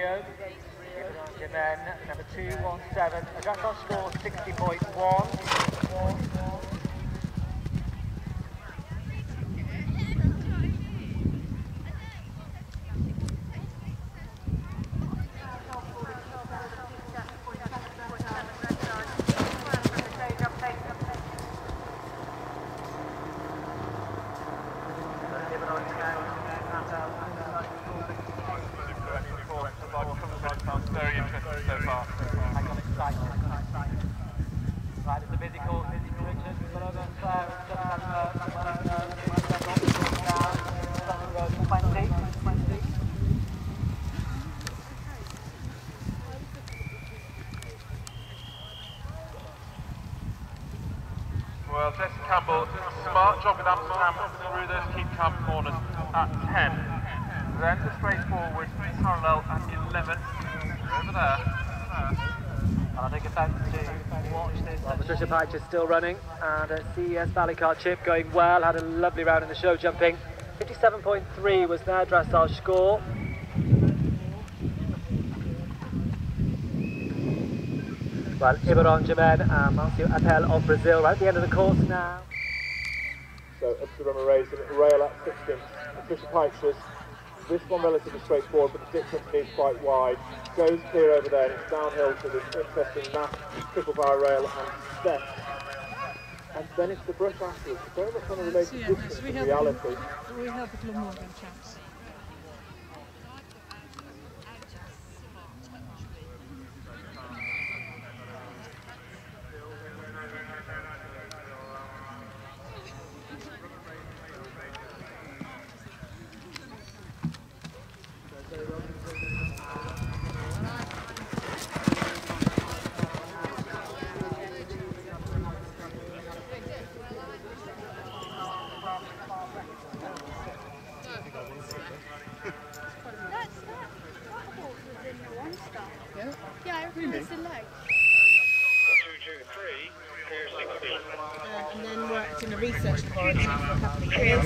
Rio. And then number 217. That's our score 60.1. Very interesting so far. I got excited. Right, it's a busy course, Richard. But over there, it's 20. Well, Jesse Campbell, smart job with Amsterdam through those keep calm corners at 10. Then the straight forward, parallel at 11. Over there. And I think it's time to watch this. Well, Patricia Pike is still running, and CES Ballycart Chip going well. Had a lovely round in the show jumping. 57.3 was their dressage score. Well, Iberon Jamen and Marcio Appel of Brazil right at the end of the course now. So up to run a race and rail at 16. Patricia Pike says this one relatively straightforward, but the distance is quite wide. Goes clear over there and it's downhill to this interesting NAF, triple bar rail and steps. And then it's the brush afterwards. It's very much on a related distance in reality. We help it more than chance. Yeah, I reckon it's the leg. 2, 2, 3, clear 16. And then worked in a research laboratory for a couple of years. 2,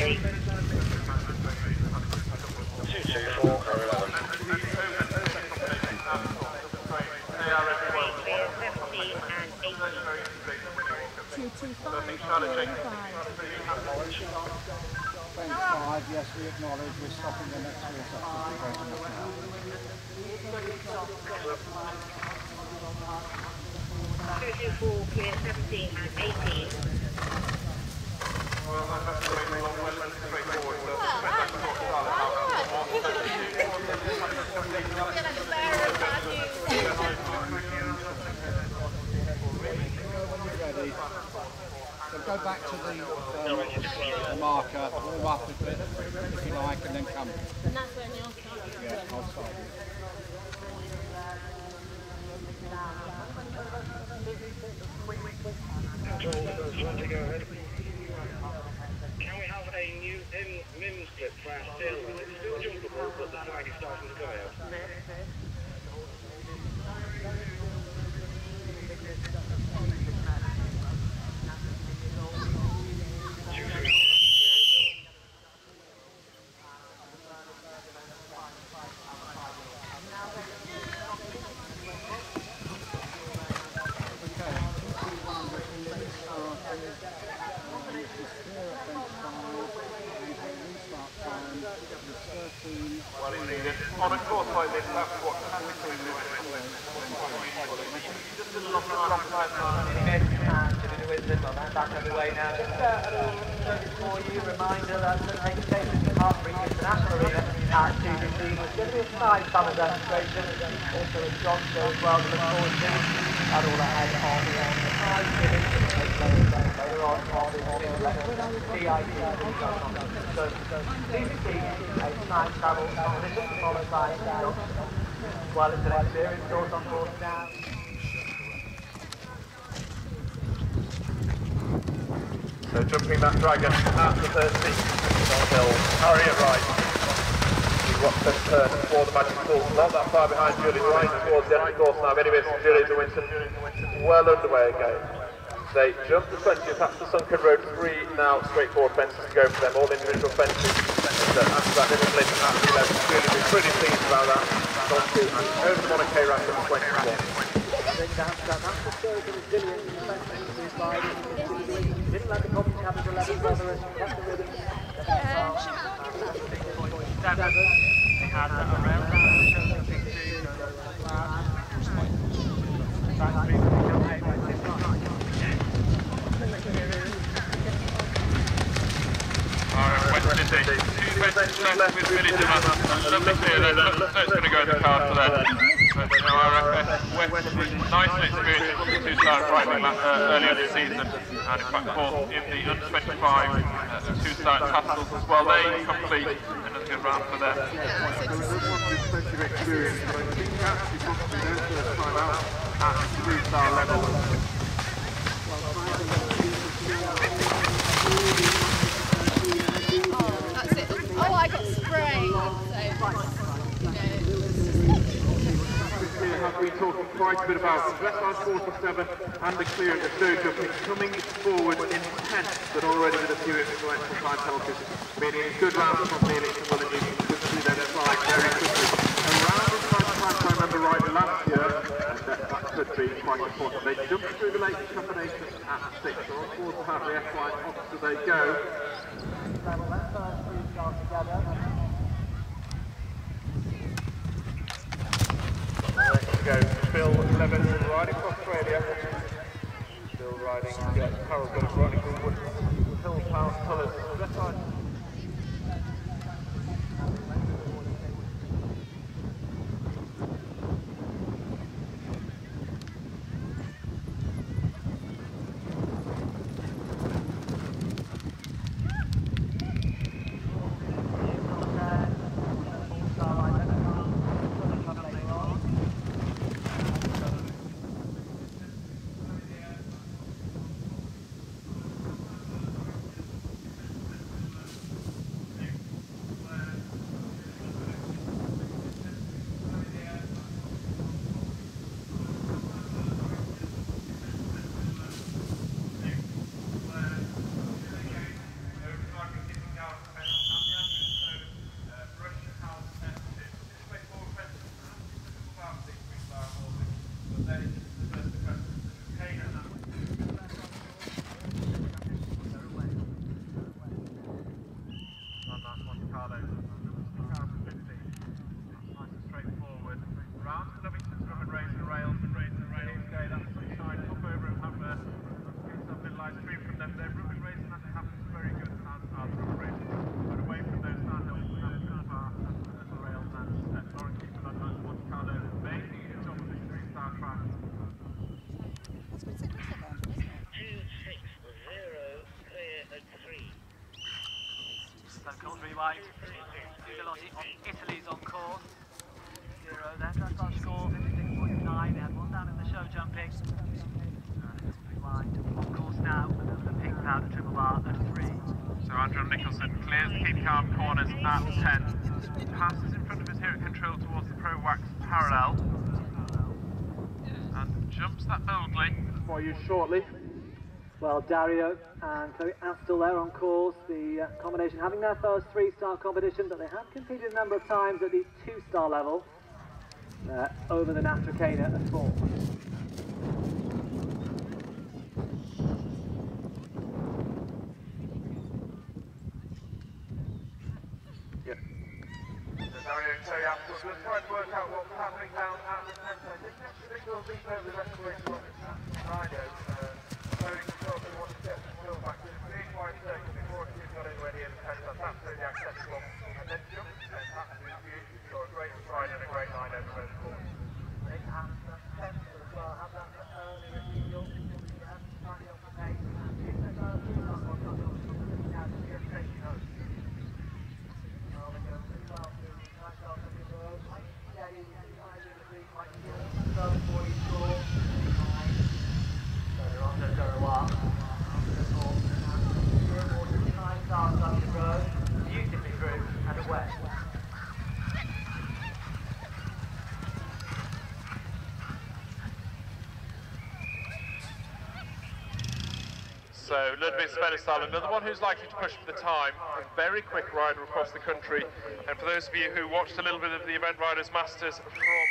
2, 4, 11. Yes, we acknowledge we're stopping the next race up. 2, 4, clear 17 and 18. So go back to the marker, warm up a bit if you like, and then come. And that's when you'll start. Yeah, I'll start. Can we have a new MIM strip for our sail run? It's still jumpable, but the flag is starting to go out. On a course like this, that's what tactically we do. Just a long time. And Jimmy Wisdom, well, that's back underway now. Just a little notice for you, reminder that taking place in the Hartpury International Arena at 2:15. There's going to be a side summer demonstration, also a dog show as well to look forward to. And all that ahead on the 5 minutes later on the CIC. So please see a time travel competition followed by dog show. Well, it's an experience course on course now. So jumping that dragon at the 13th downhill, carry it right. See what's the turn for the magic pool. Not that far behind Julie, right towards the end of the course now. Anyway, Julie de Winton well underway again. They jump the 20th, that's the sunken road 3 now, straightforward fences to go for them, all individual fences. And after that little blitz at the 11th, Julie will be pretty pleased about that. on a K rank of 21. I think that's the shows the resilience and the mental of his riding. He didn't let the competition have his 11 brother and kept the rhythm. 6.7. He had a rail down and showed the 6.2. That's 3.8 by 6.9. Vendredi, 2 wedges left with Village of us. Lovely clear there, looks like it's going to go in the card for them. But West is nice and experienced, from the 2-star riding earlier this season, and in fact fourth in the under-25 2-star Tassels as well. They complete another good round for them. Plenty of experience, but I think actually possibly their first time out at 3-star level. That's it. Oh, I got sprayed. Here have been talking quite a bit about Westline 47 and the clear at the third jumping, coming forward in 10th, but already with a few influential time penalties, meaning good rounds from Felix and Williams, good to see them slide very quickly. Around this time I remember riding last year, and that could be quite important. They jumped through the latest combination at 6, so on course to have the F-line officer they go. Let's go. Bill Levin riding for Australia. Still riding Harold Goodham riding for Hill Pound Colours. Left side. Italy's on course. 0 there, that's our score, 56.9. They had one down in the show jumping. On course now, with the pink powder triple bar at 3. So Andrew Nicholson clears the keep calm corners at 10. Passes in front of us here at control towards the Pro Wax parallel. And jumps that boldly. For you shortly. Well, Dario and Chloe Astle there on course. The combination having their first 3-star competition, but they have competed a number of times at the 2-star level over the NAF Trakehner at 4. Yep. So Dario and Chloe Astle just trying to work out what's happening down at the 10th. I think we'll be over the rest of the way from Friday. So Ludwig Svenestad, another one who's likely to push for the time, a very quick rider across the country. And for those of you who watched a little bit of the Event Riders Masters from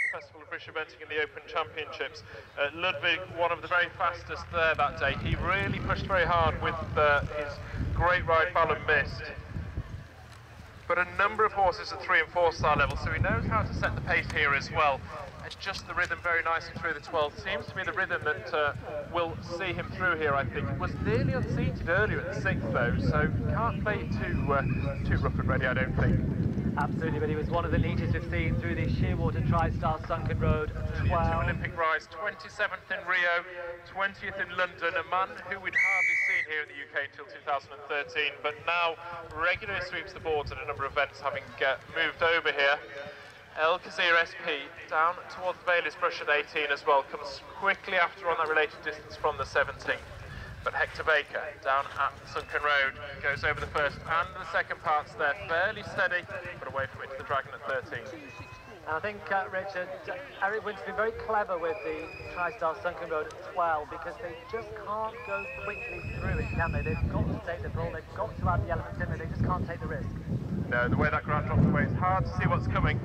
Festival of British Eventing and the Open Championships. Ludwig, one of the very fastest there that day. He really pushed very hard with his great ride Ballon Mist. But a number of horses at 3 and 4 star level, so he knows how to set the pace here as well. Adjust the rhythm very nicely through the 12th. Seems to be the rhythm that will see him through here, I think. Was nearly unseated earlier at the 6th though, so can't play too rough and ready, I don't think. Absolutely, but he was one of the neatest we've seen through the Shearwater Tri-Star Sunken Road. 2 Olympic rides, 27th in Rio, 20th in London, a man who we'd hardly seen here in the UK until 2013, but now regularly sweeps the boards at a number of events, having moved over here. El Kazir SP down towards the Bailey's Brush at 18 as well, comes quickly after on that related distance from the 17th. But Hector Baker down at the Sunken Road goes over the first and the second parts there, fairly steady, but away from it to the Dragon at 13. And I think, Richard, Eric Wynne's been very clever with the Tri-Star Sunken Road at 12 because they just can't go quickly through it, can they? They've got to take the bull, they've got to add the elements in there, they just can't take the risk. No, the way that ground drops away, it's hard to see what's coming.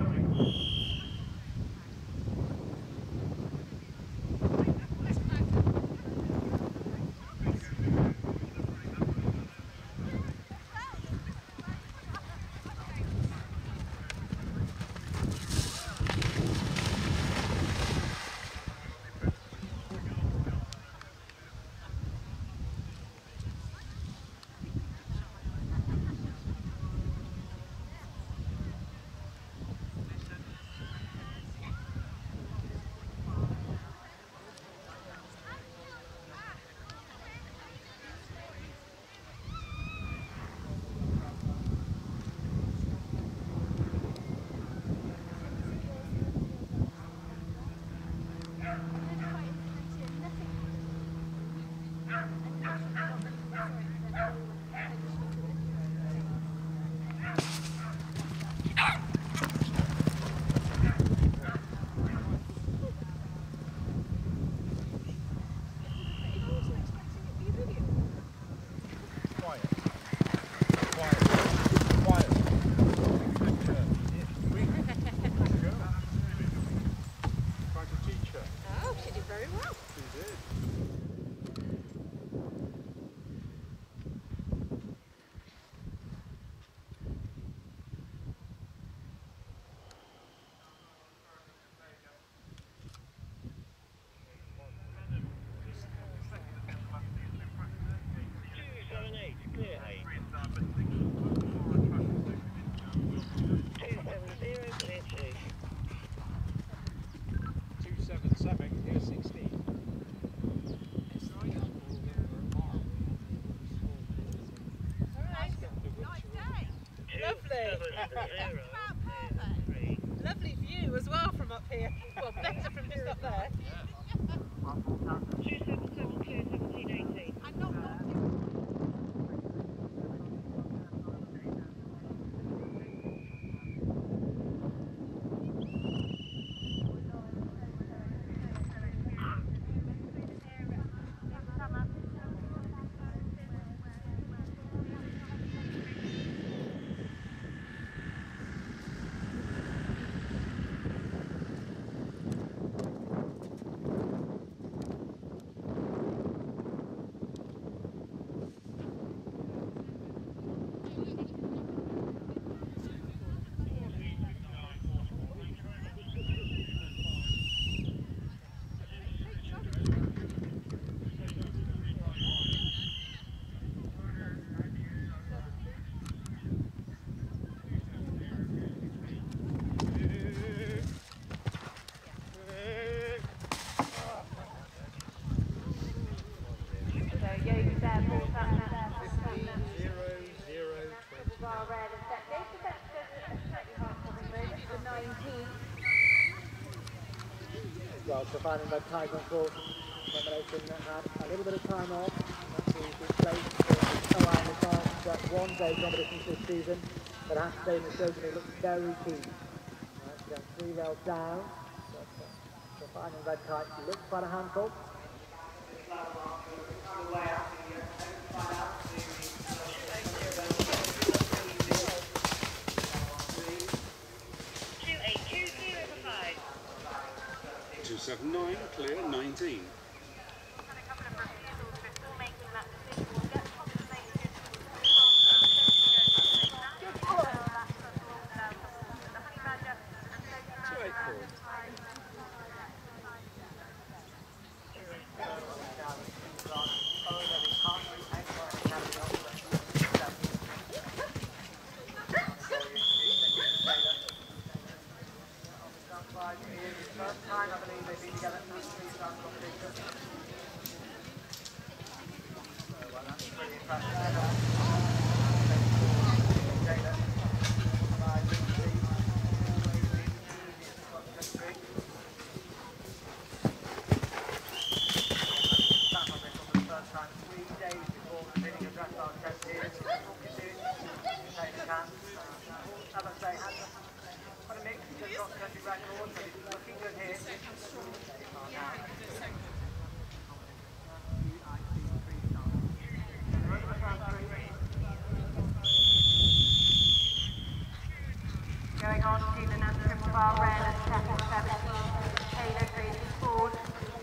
Lovely view as well from up here. Well, better from just up there. 277 clear 1780. I'm not well, so finding that Tiger and Court combination that had a little bit of time off. That's been replaced for around the last one day competitions this season. But I have to say in the show he looks very keen. Right, going 3 rails down. So finding red kite looks quite a handful. 2820 for 5. 279, clear 19. Going on to the NAF triple bar rail at second 17, Taylor Tracy Ford.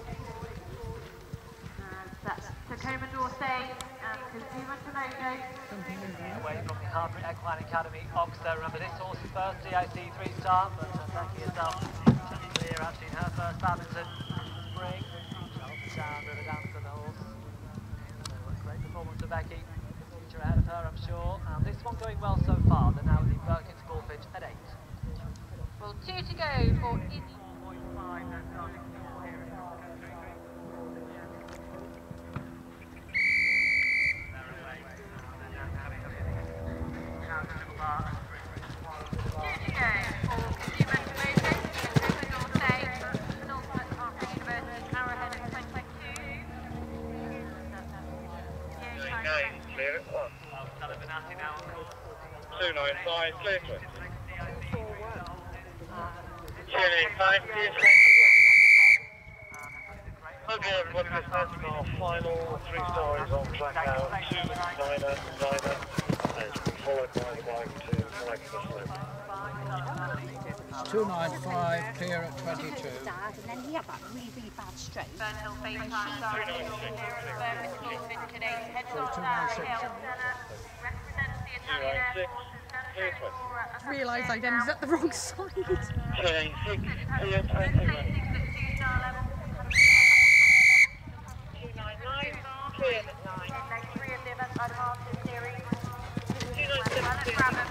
And that's Tacoma Dorsey and Kazuma Tomoto. Away from the Hartpury Equine Academy, Oxter. Remember, this horse is first CIC 3-star, but Becky herself clear actually in her first badminton spring. Down, river down to the horse. Great performance of Becky. Future ahead of her, I'm sure. And this one going well so far. They're now at the Birkins Bullfinch at 8. Well, 2 to go for Izzy. 0.5, they're starting to go here. Clear at 1. 295, clear to it. 285, clear to it. Okay, everybody, this is our final 3 stories on track now. 299, followed by the bike to collect the slip. 295, clear at 22. Dad, and then he had that really, really bad stroke. Burnhill FaceTime starting here at Birkins Bullfinch today. Heads on 296. Represents the Italian Air Force. Realised I'd ended at the wrong side. 296, clear 21. 299, clear at 9. Leg 3 of the event advanced series. 297,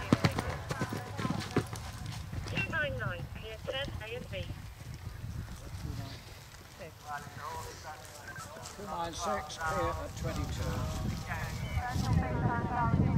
299, clear 10, A and B. 296, clear at 22.